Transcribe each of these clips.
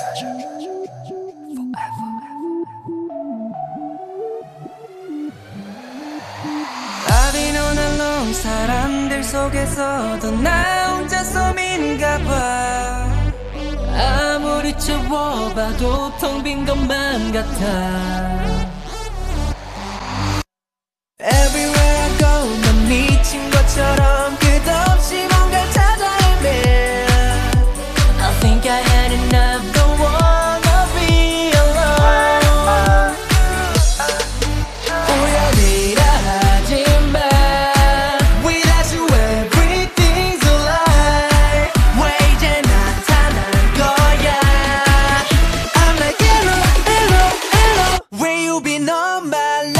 I've been on alone 사람들 속에서도 나 혼자 섬인가 봐 아무리 채워봐도 텅 빈 것만 같아 Everywhere I go 난 미친 것처럼 끝없이 뭔가를 찾아 헤매 I think I had enough Don't wanna be alone 우연이라 하지마 Without you everything's a lie 왜 이제 나타난 거야 I'm like hello hello hello Where you been all my life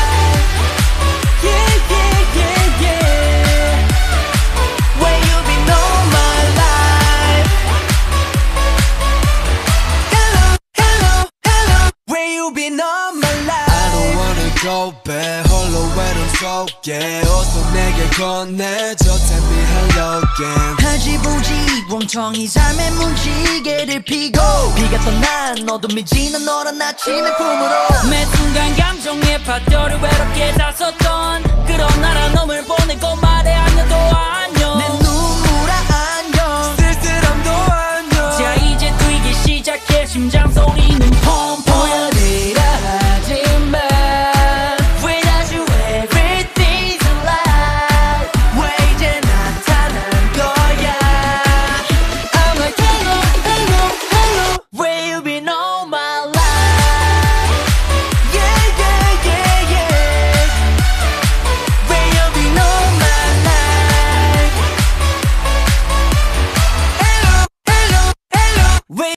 go back 홀로 외로운 속에 어서 내게 건네줘 Tell me hello again 하지 보지 멍청이 삶의 문지개를 피고 비가 떠난 너도 미지는 너란 아침의 품으로 매 순간 감정의 파도를 외롭게 다썼던 그런 나라 놈을 보내고 말해 안녕도 안녕 내 눈물아 안녕 쓸쓸함도 안녕 자 이제 뛰기 시작해 심장 소리는 펑펑 보여드려 하지마 Without you everything's a lie 왜 이제 나타난 거야 I'm like hello hello hello Where you been all my life Yeah yeah yeah yeah Where you been all my life Hello hello hello Where